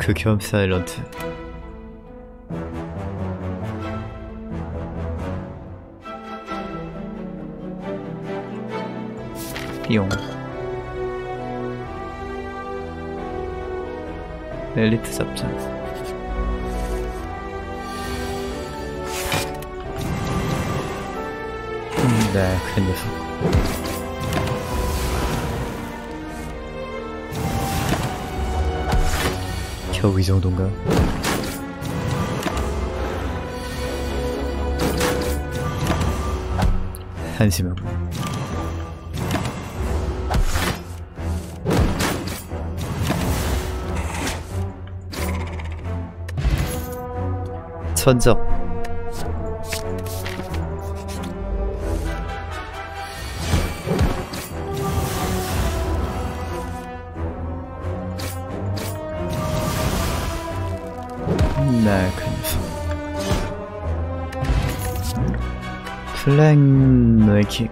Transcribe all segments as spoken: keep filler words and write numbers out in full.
극혐 사일런트. 띠용. 엘리트 잡자. 음, 네, 그 녀석. 겨우 이 정도인가? 한심하고. 천적. 네, 그 녀석. 플랭노의킥.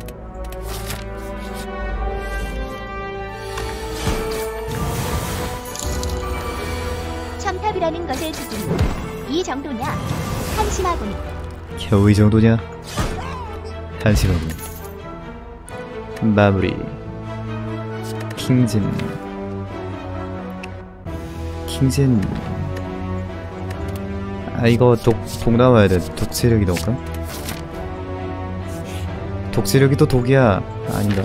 첨탑이라는 것의 수준이 이 정도냐? 한심하군. 겨우 이 정도냐? 한심하군. 마무리. 킹진. 킹진. 아, 이거 독, 독 나와야 돼. 독지력이 나올까? 독지력이 또 독이야. 아닌가?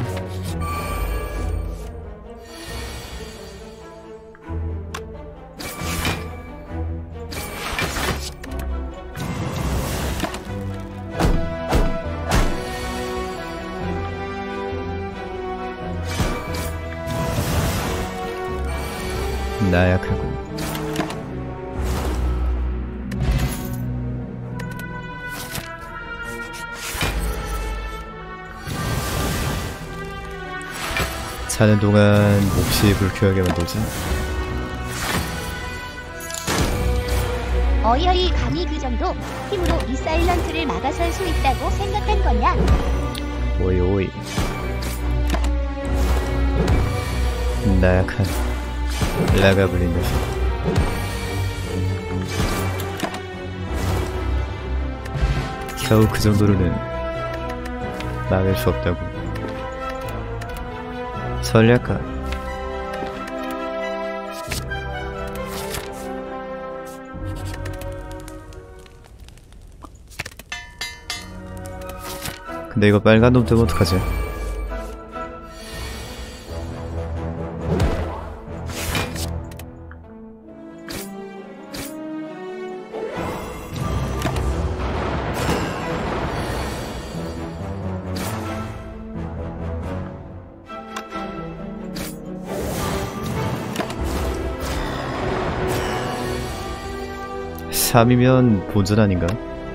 나약하군. 자는 동안 몹시 불쾌하게 만들자. 어이어이 감히 그 정도 힘으로 이 사일런트를 막아설 수 있다고 생각한 거냐? 오이 오이. 나약한 라가 불린 녀석. 겨우 그 정도로는 막을 수 없다고. 전략가. 근데 이거 빨간 놈 뜨면 어떡하지? 삼이면 본전 아닌가?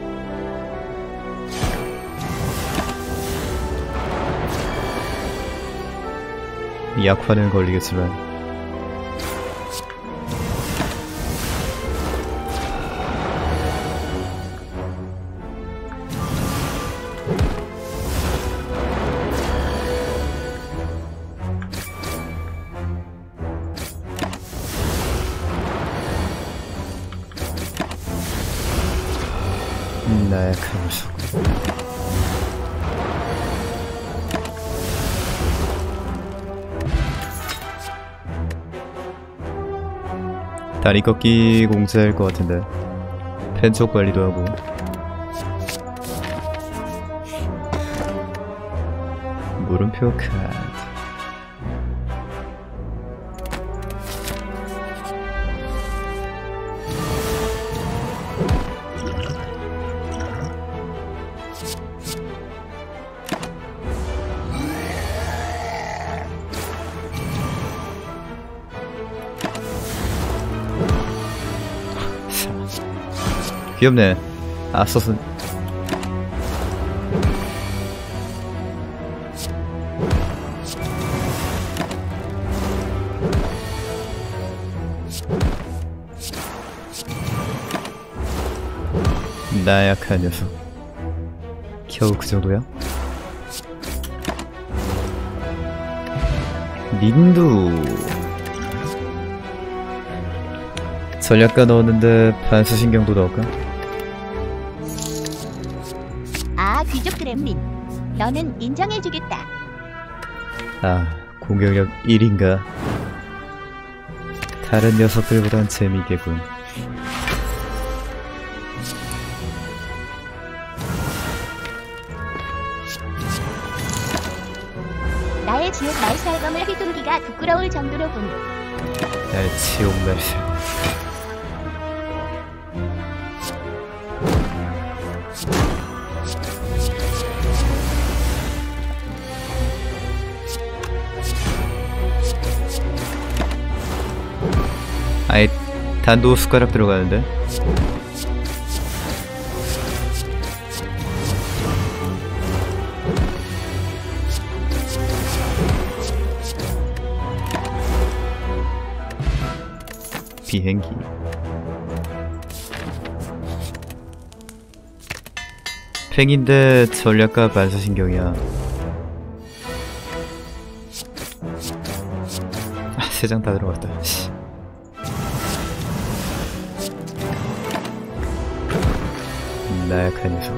약화는 걸리겠지만 나약한 녀석. 다리 꺾기 공짜일 것 같은데 펜촉 관리도 하고. 물음표 카드. 귀엽네. 아서슨. 나약한 녀석. 겨우 그 정도야? 닌두. 전략가 넣었는데 반수신경도 넣을까? 아, 귀족 그렘린. 너는 인정해주겠다. 아, 공격력 일인가? 다른 녀석들보단 재미있겠군. 나의 지옥 말살검을 휘두르기가 부끄러울 정도로군. 나의 지옥 날살. 아예 단도 숟가락 들어가는데? 비행기. 팽인데 전략가 반사신경이야. 아, 세 장 다 들어갔다. 씨. 나약한 녀석.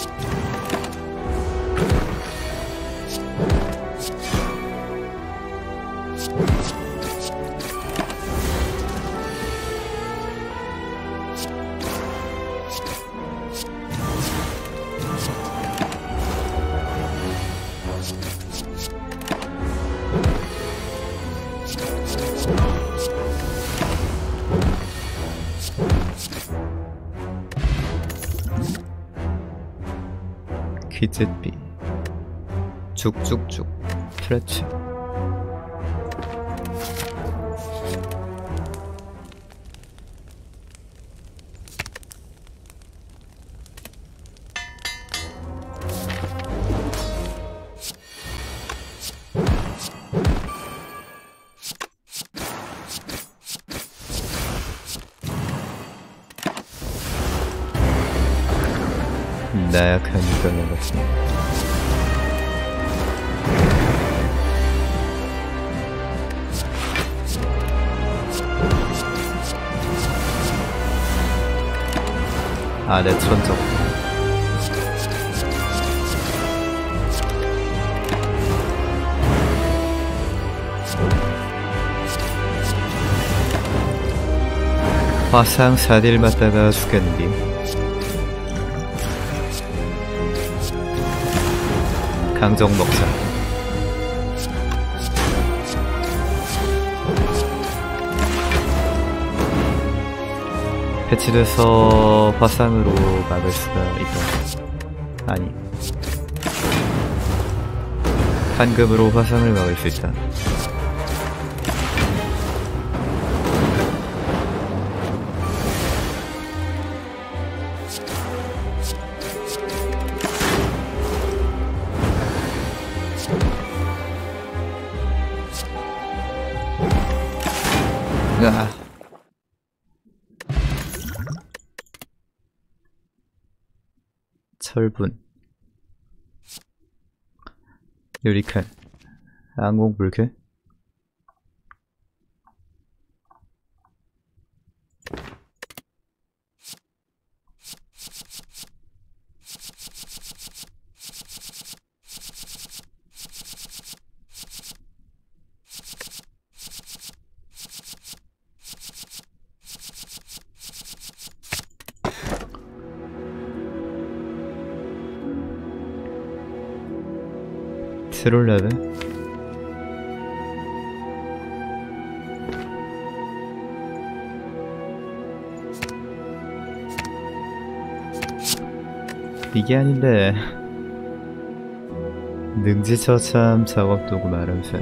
귀뜻비 쭉쭉쭉 프레츠. 나약한 인간의 것이. 아, 내 천적. 화상 사딜 맞다가 죽겠는데. 강정 먹자. 패치돼서 화상으로 막을 수가 있다. 아니, 한금으로 화상을 막을 수 있다. 아. 철분, 유리칼, 항공불쾌. 트롤레드? 이게 아닌데. 능지처참 작업도구 마름새.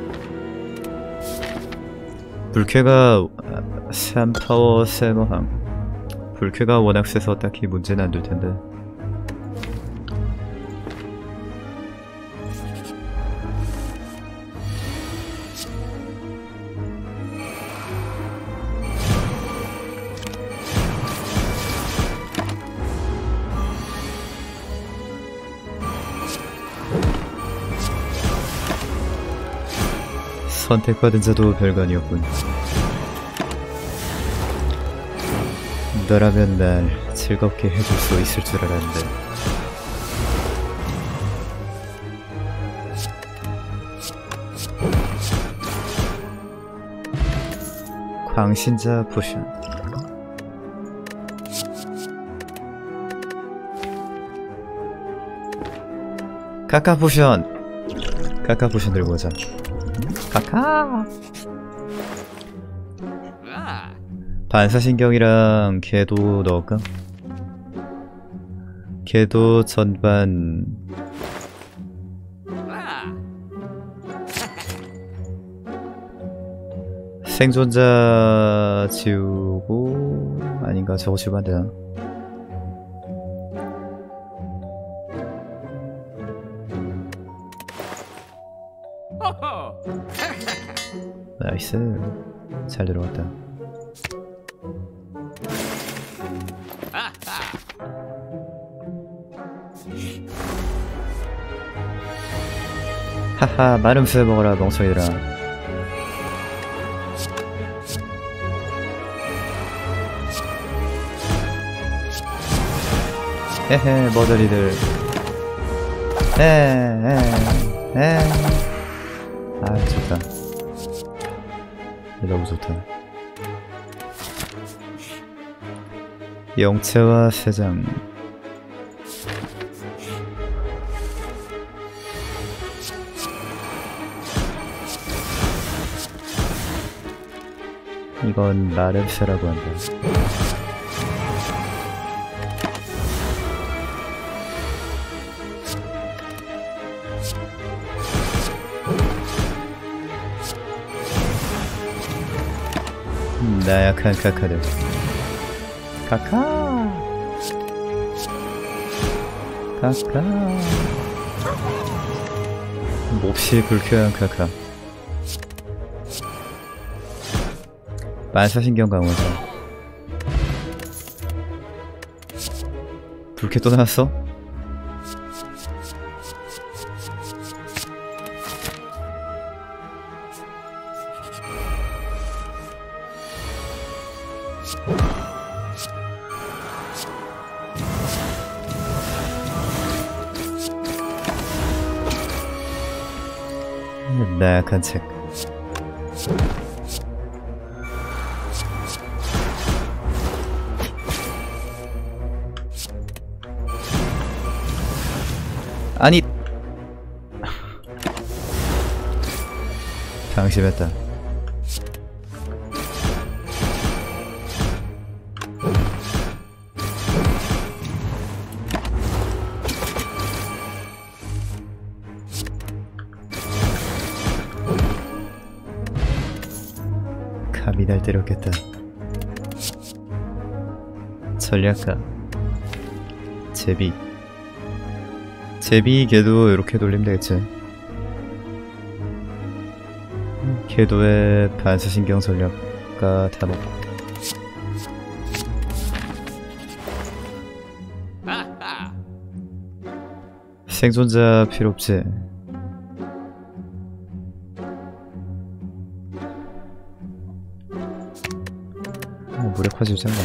불쾌가 삼 파워 세머함. 불쾌가 워낙 세서 딱히 문제는 안 될 텐데. 선택받은 자도 별거 아니었군. 너라면 날 즐겁게 해줄 수 있을 줄 알았는데. 광신자 포션. 카카 포션. 카카 포션 들고 오자. 카카. 반사신경이랑 걔도 넣을까? 걔도 전반. 생존자 지우고 아닌가? 저거 지우면 안 되나? 나이스. 잘 들어갔다. 하하, 마름스 먹어라 멍청이들아. 헤헤, 머저리들. 에에에. 아, 좋다. 너무 좋다. 영체와 세장. 이건 마름스라고 한다. 음, 나약한 카카들. 카카. 카카. 몹시 불쾌한 카카. 반사신경 강화자. 불쾌 또 나왔어? 나약한 책. 아니 방심했다. 감이 날 때렸겠다. 전략가 제비. 제비 궤도 이렇게 돌리면 되겠지. 궤도의 반사신경 전략가 다 먹고. 생존자 필요 없지. 어, 무력화 주장가.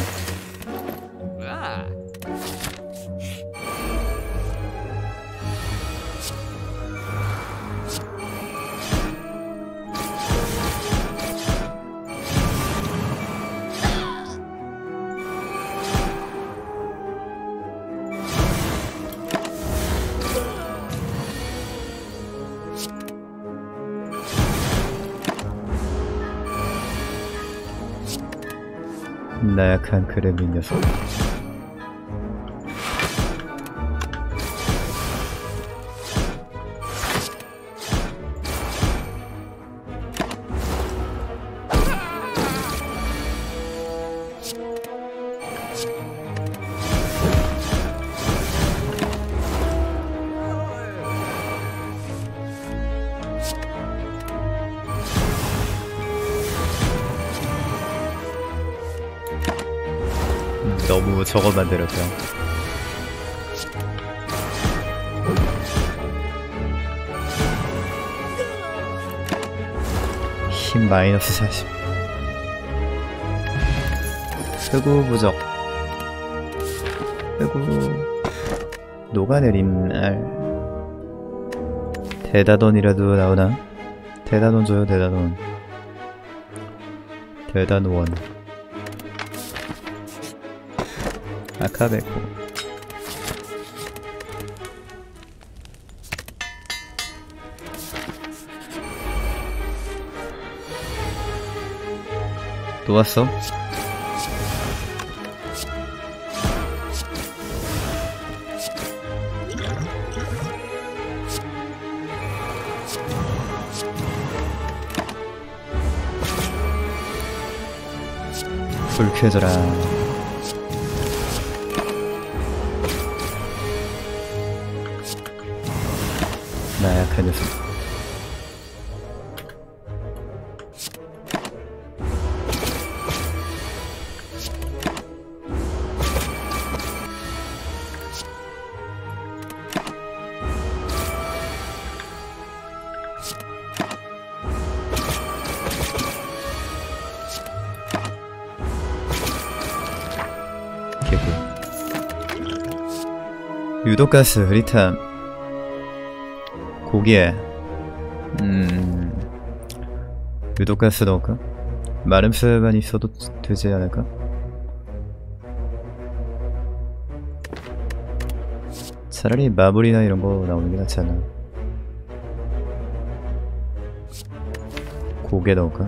나약한 그레민 녀석. 너무 저거 만들었죠. 힘 마이너스 사십. 흑우 부적. 아이고 녹아내린 알. 대다돈이라도 나오나? 대다돈 줘요 대다돈. 대단원 아카베코. 또 왔어? 불 켜져라. 나약한 녀석. 유독가스, 리탐, 고기에 음... 유독가스 넣을까? 마름스만 있어도 되지 않을까? 차라리 마블이나 이런거 나오는 게 낫지 않나? 고기에 넣을까?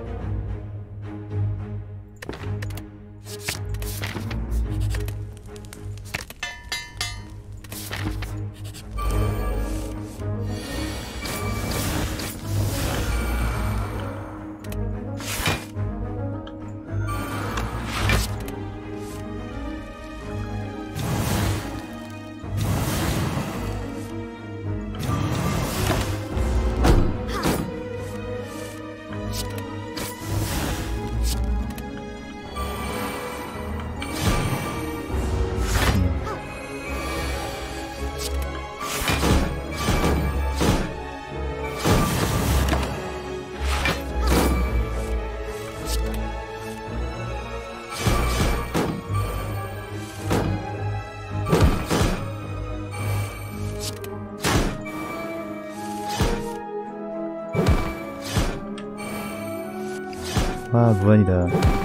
아, 무한이다.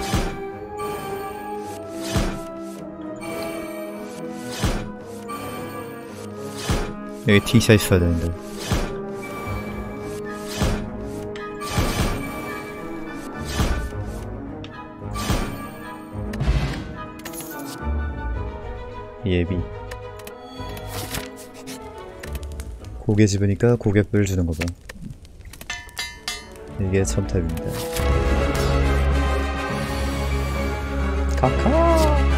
여기 팅샷 있어야 되는데. 예비. 고개 집으니까 고개뿔 주는 거 봐. 이게 첨탑입니다. 카카.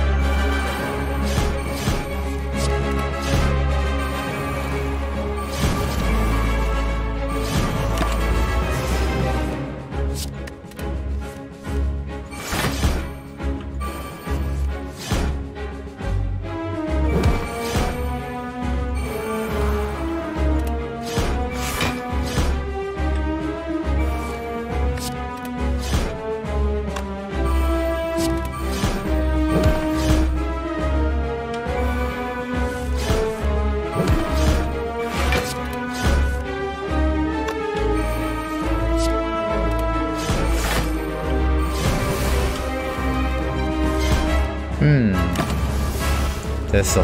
음 됐어.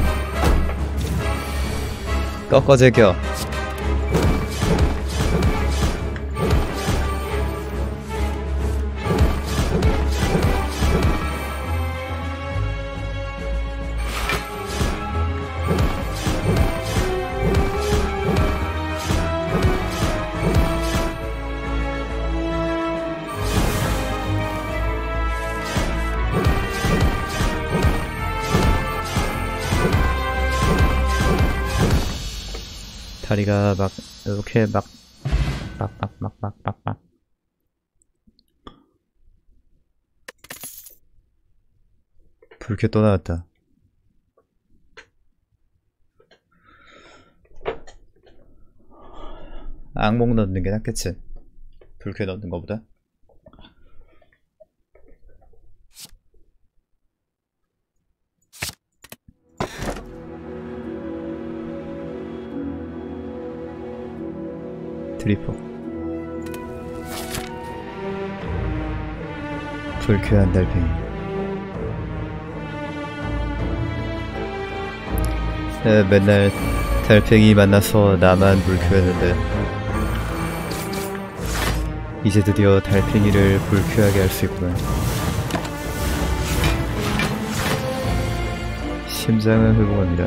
꺾어 제껴. 다리가 막 이렇게 막 막 막 막 막 막 막 불쾌 또 나왔다. 악몽 넣는 게 낫겠지. 불쾌 넣는 거보다. 드리퍼. 불쾌한 달팽이. 에, 맨날 달팽이 만나서 나만 불쾌했는데 이제 드디어 달팽이를 불쾌하게 할 수 있구나. 심장은 회복합니다.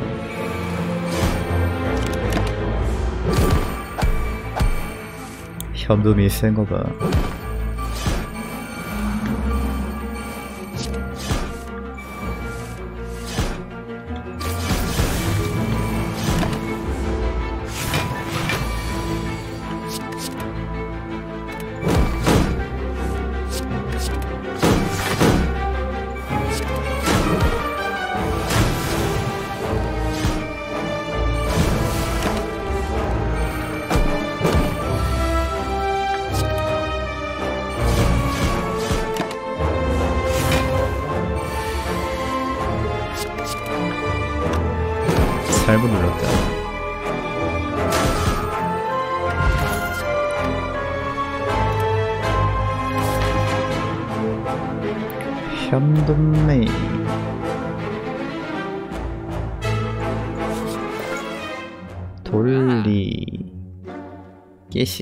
현돔이 센거 봐. 잘못 눌렀다. 현돔메이. 돌리. 깨시.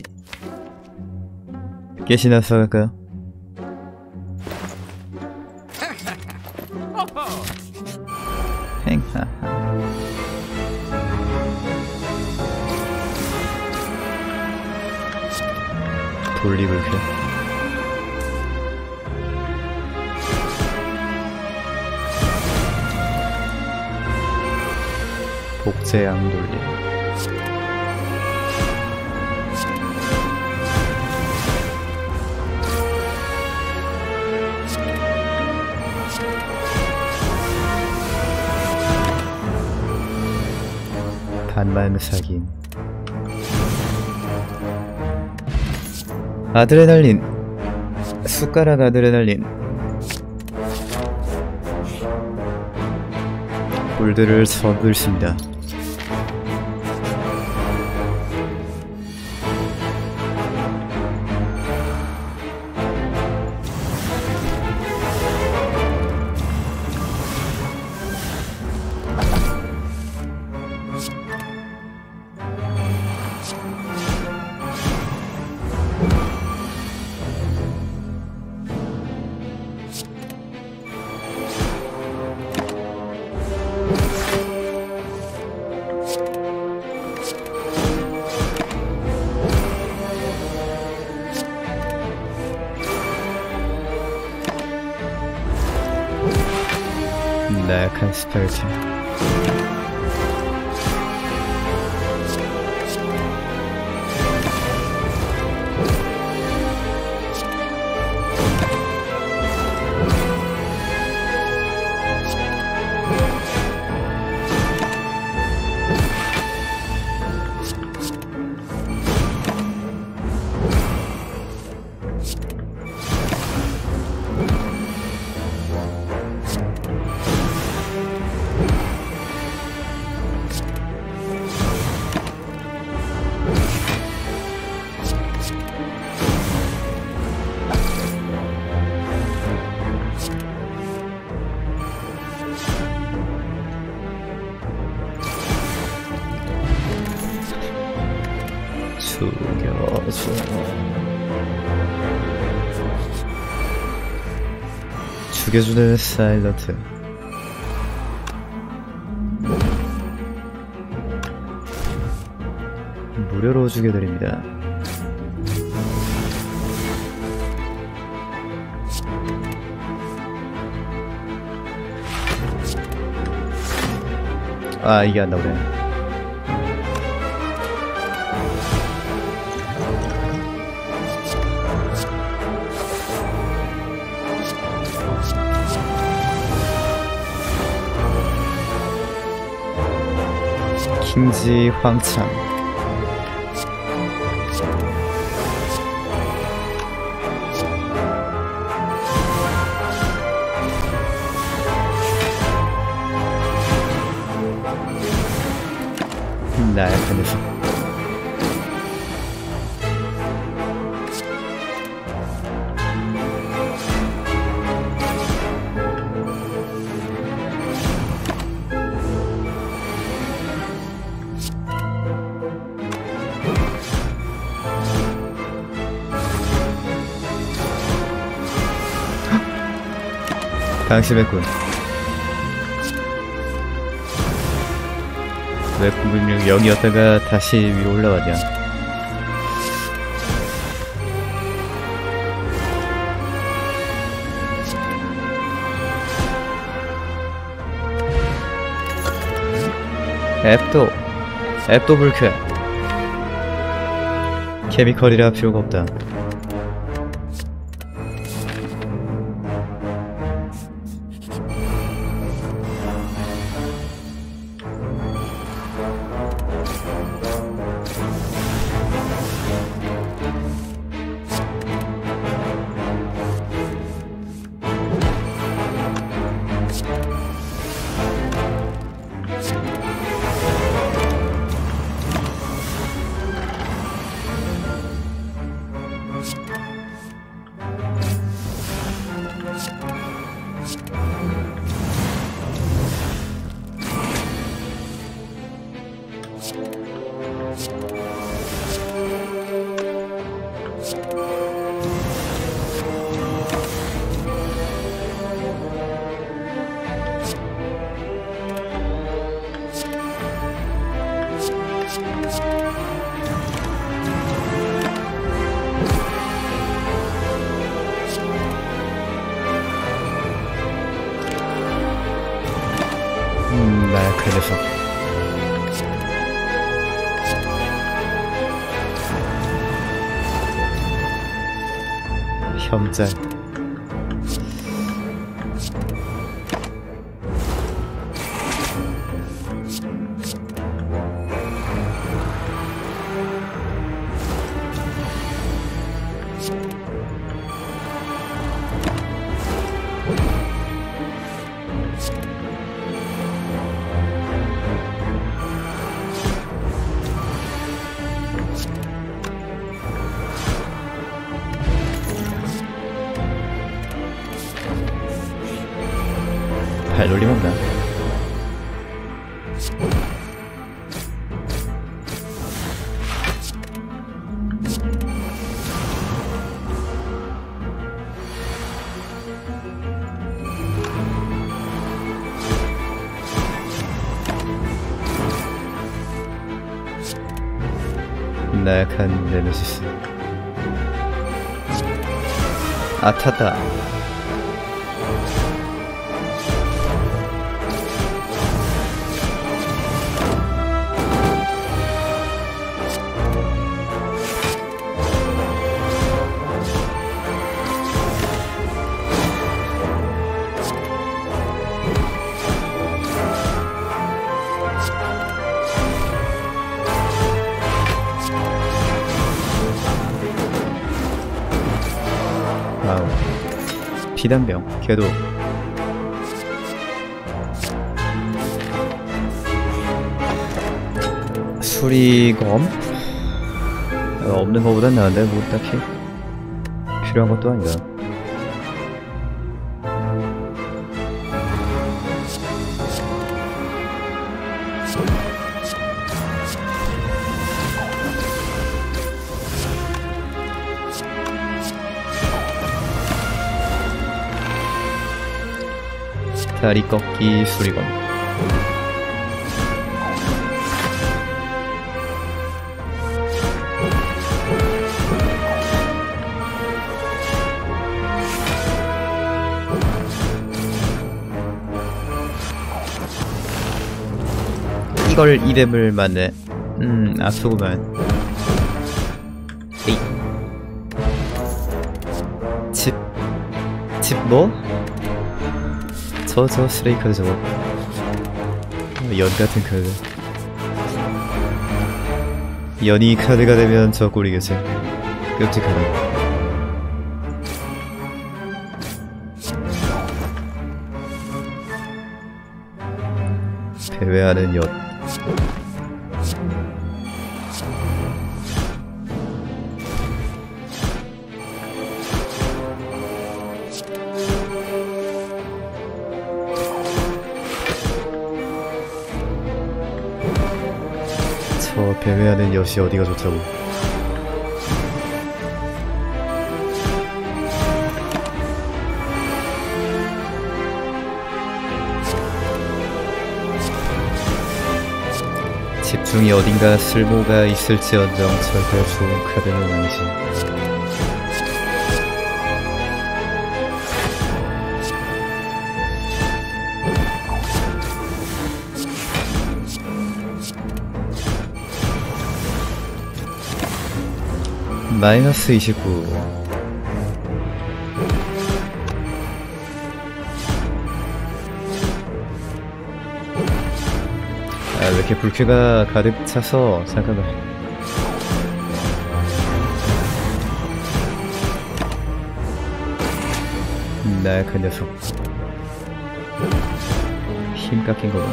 깨시나 써갈까요? 행하하. 돌리불쾌. 복제양 돌리. 반말 사긴. 아드레날린. 숟가락 아드레날린. 골드를 서글습니다. 나약한 스펠지. 죽여줘. 죽여주는 사일런트. 무료로 죽여드립니다. 아, 이게 안 나오네. 킹지 황창. 나약한 녀석. 방심했군. 왜 분명 영이었다가 다시 위로 올라가냐. 앱도 앱도 불쾌. 케미컬이라 필요가 없다. 음, 나약한 녀석. 현재 발놀림 없나? 나약한 네메시스. 아타다. 와우. 피단병. 걔도 수리검? 어, 없는 거보단 나은데 뭐 딱히 필요한 것도 아니다. 다리 꺾기 수리검. 이걸 이름을 맞네. 음, 아프구만. 에이. 집, 집 뭐? 저, 저 쓰레기 카드 저거. 연 같은 카드. 연이 카드가 되면 저 꼴이겠지. 끔찍하다. 배회하는 엿. 저 배회하는 엿이 어디가 좋다고. 집중이 어딘가 쓸모가 있을지언정 절대 좋은 카드는 아니지. 마이너스 이십구. 아, 왜 이렇게 불쾌가 가득 차서 잠깐만. 나 그 녀석 힘 깎인 거다.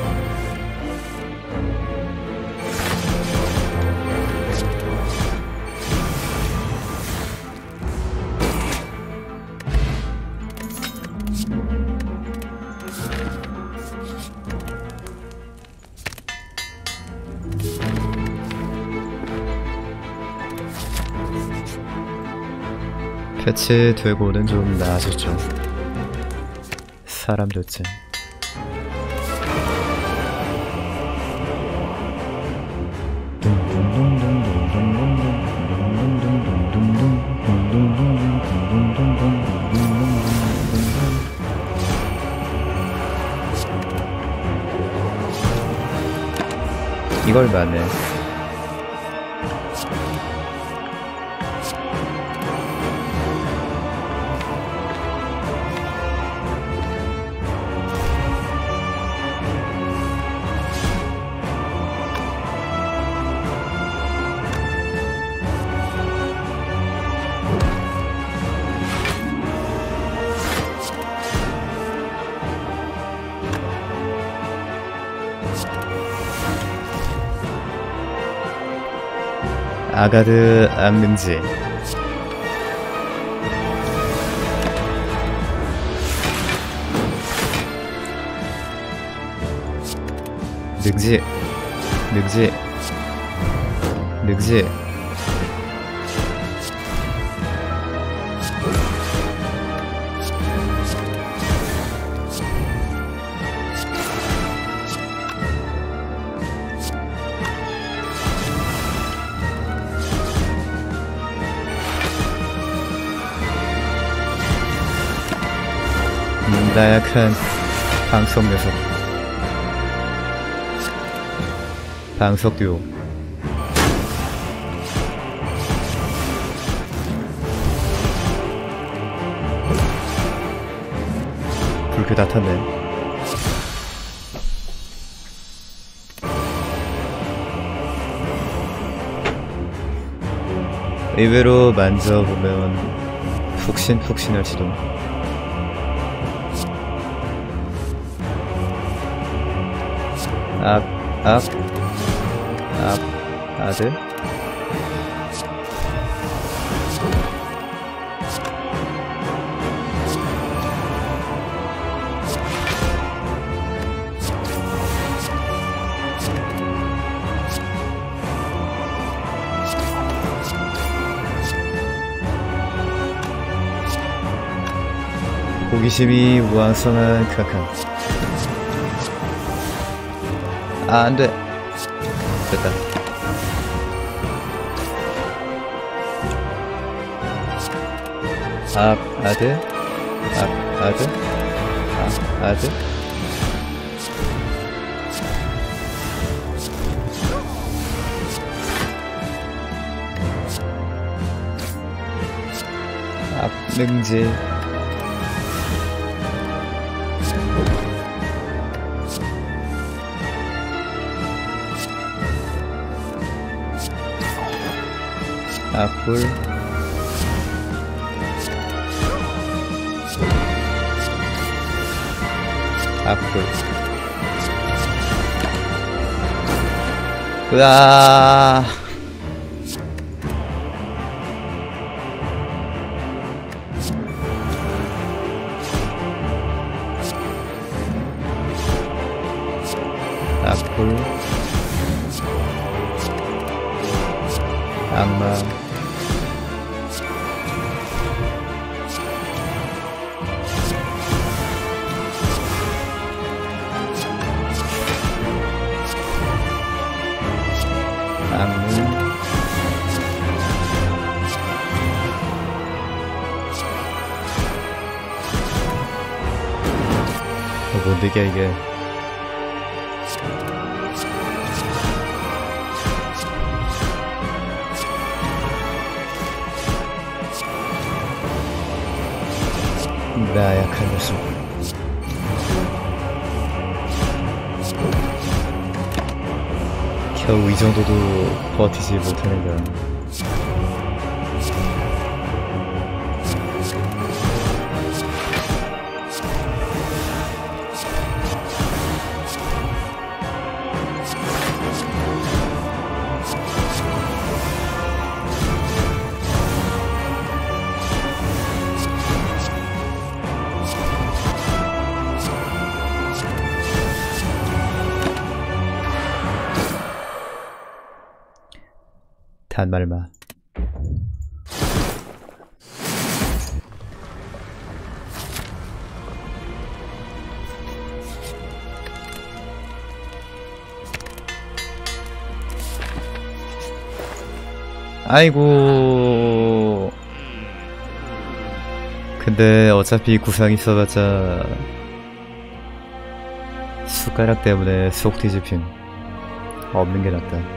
패치되고는 좀 나아졌죠. 사람들쯤. 이걸 맞네. 아가드 악능지. 능지 능지 능지. 나약한 방석 녀석. 방석 듀오. 불쾌 다 탔네. 의외로 만져보면 푹신푹신할지도. 앞, 앞, 앞, 아들. 호기심이 왕성한 카카. 아, 안 돼. 됐다. 앞, 아들. 앞, 아들. 앞, 아들. 앞, 능지. 앞불. 앞불. 으아. 앞불. 악마. 못 이겨 이게. 나약한 녀석. 겨우 이 정도도 버티지 못하는 건 단말마. 아이고. 근데 어차피 구상 있어봤자 숟가락 때문에 속 뒤집힘. 없는 게 낫다.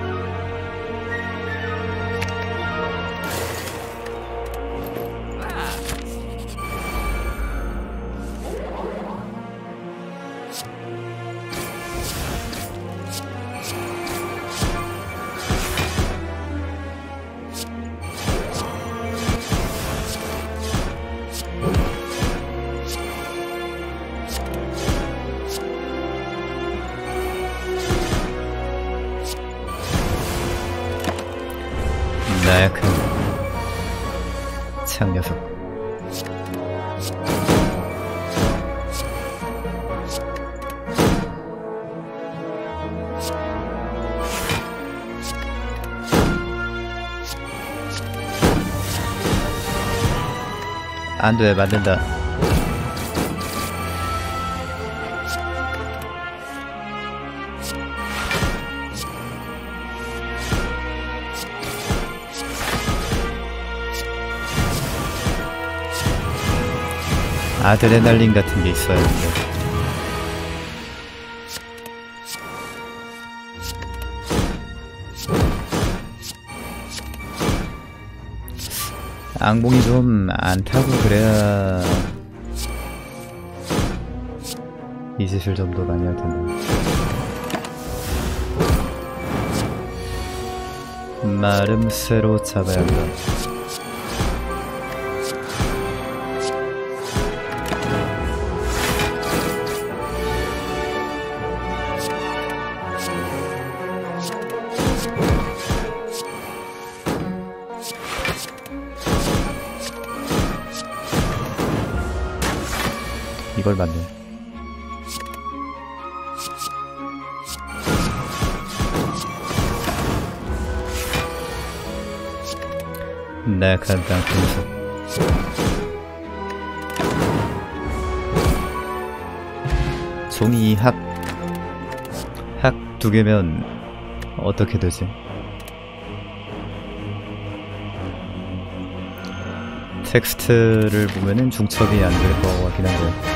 나약한 창녀석. 안돼, 만든다. 아드레날린 같은 게 있어야 하는데. 악몽이 좀 안 타고 그래야 이 짓을 좀 더 많이 할 텐데. 마름새로 잡아야 한다. 이걸 맞네. 나약한 땅콩에서 종이 학 학 두 개면 어떻게 되지? 텍스트를 보면은 중첩이 안 될 것 같긴 한데.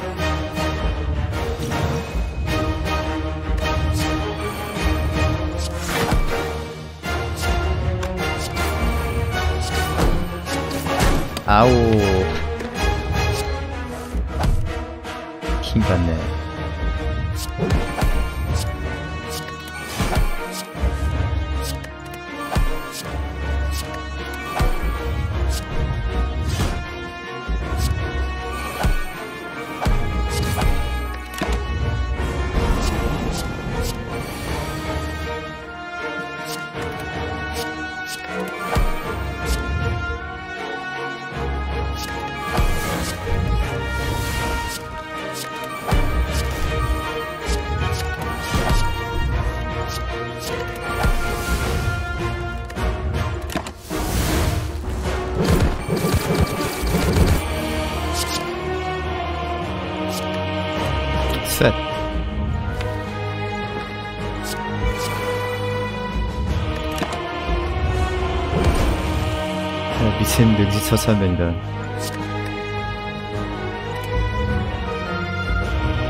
아우, 킹받네. 셋. 어, 미친 능지처참면이다.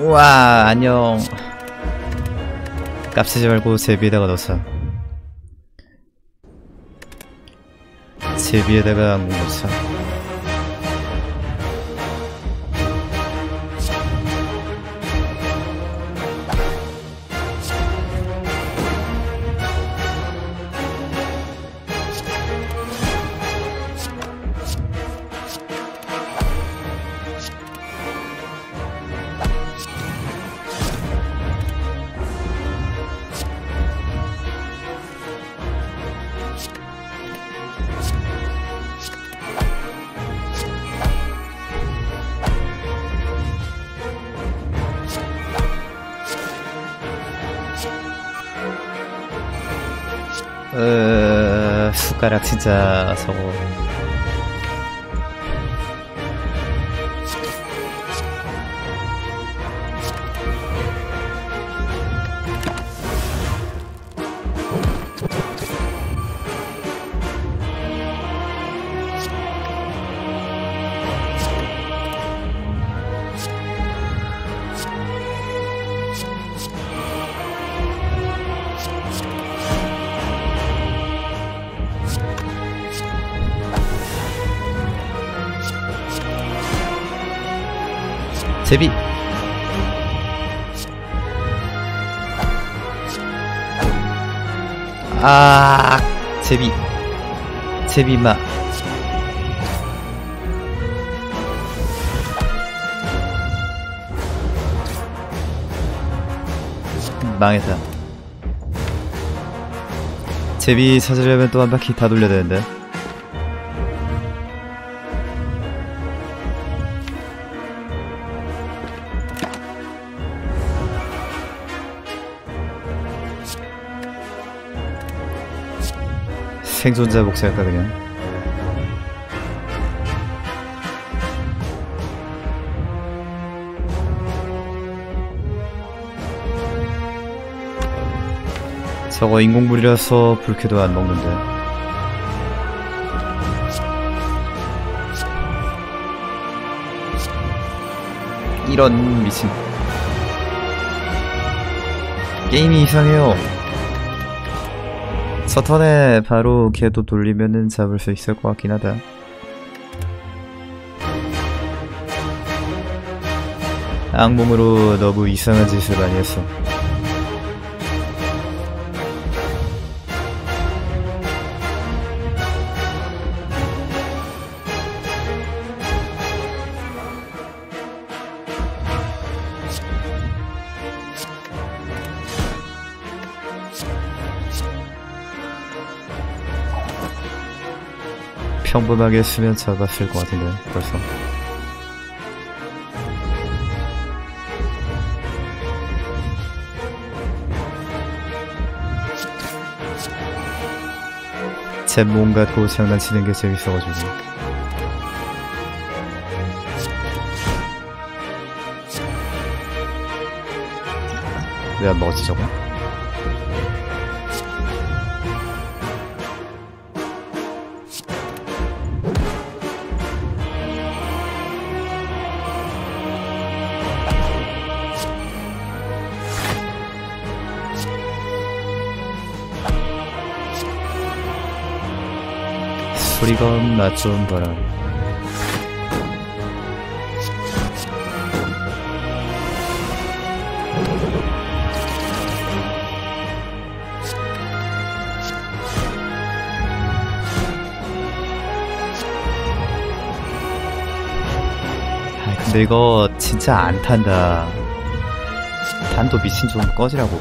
우와 안녕. 깝치지 말고 제비에다가 넣자. 제비에다가 악몽 넣자. 으... 숟가락 진짜 저거 제비. 아, 제비. 제비 임마. 망했다. 제비 찾으려면 또 한 바퀴 다 돌려야 되는데. 생존자 복사할까 그냥. 저거 인공물이라서 불쾌도 안 먹는데. 이런 미친. 게임이 이상해요. 서턴에 바로 걔도 돌리면은 잡을 수 있을 것 같긴 하다. 악몽으로 너무 이상한 짓을 많이 했어. 평범하게 했으면 잡았을 것 같은데 벌써. 제 몸 갖고 장난치는 게 재밌어가지고. 왜 안 먹었지 저거? 소리건 맛 좀 봐라. 아 근데 이거 진짜 안 탄다. 단도 미친 좀 꺼지라고.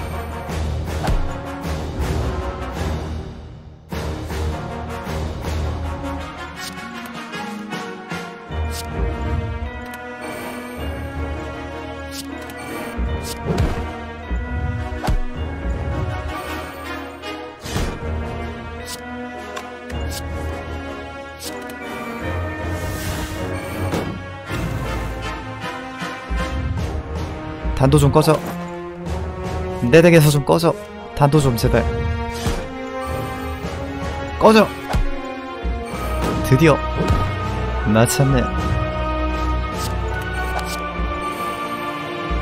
단도 좀 꺼져. 내 덱에서 좀 꺼져. 단도 좀 제발 꺼져. 드디어 마참네.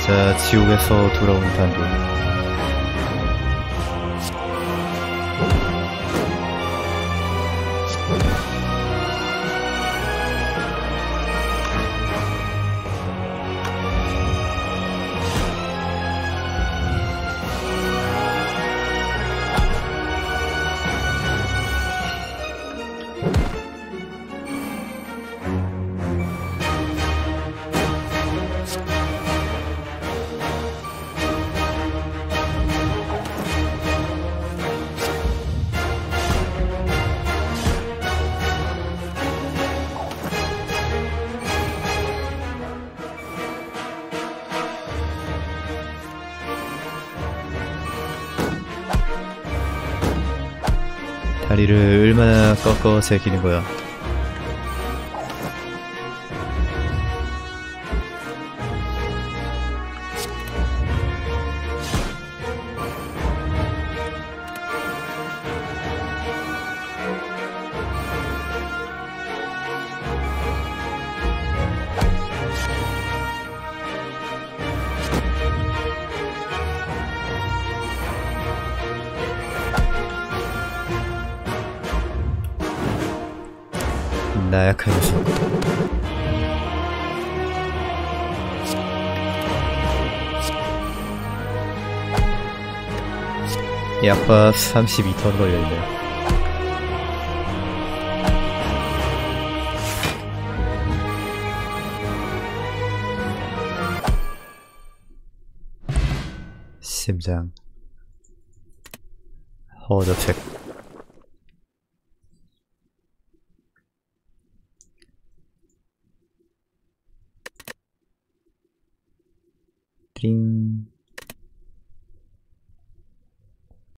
자, 지옥에서 돌아온 단돈. 다리를 얼마나 꺾어 새기는 거야. 나약한 녀석. 약밥 삼십이 턴 걸려있네. 심장 허접색. 띵.